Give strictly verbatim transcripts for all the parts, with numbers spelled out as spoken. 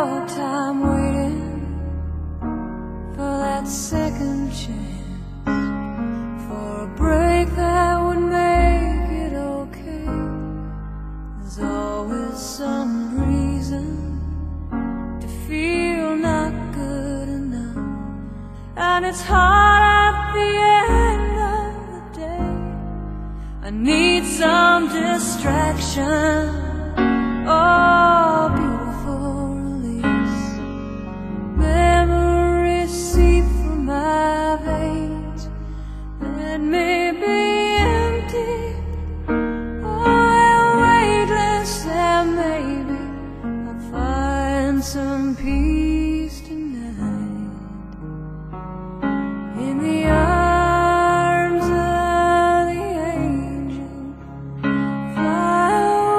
all time waiting for that second chance, for a break that would make it okay. There's always some reason to feel not good enough, and it's hard at the end of the day. I need some distraction, oh, beautiful release. Memories seep from my veins, let me be empty, oh, weightless, and maybe I'll find some peace tonight in the arms of the angel. Fly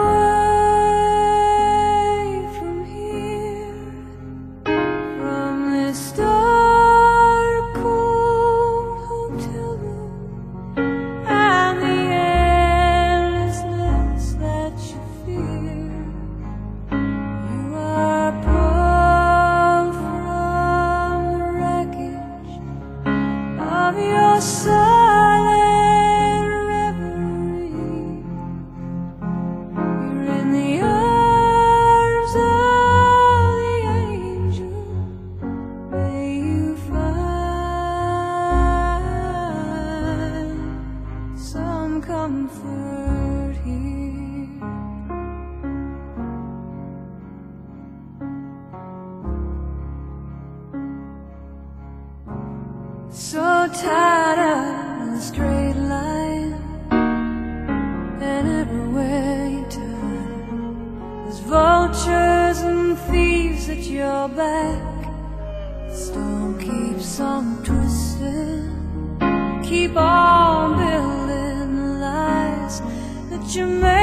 away from here, from this dark, cold hotel room, and the endlessness that you fear. You are pulled from the wreckage of your silent reverie. You're in the arms of the angel. May you find some comfort here. So tired of the straight line, and everywhere you turn, there's vultures and thieves at your back. The storm keeps on twisting, keep on building the lies that you made.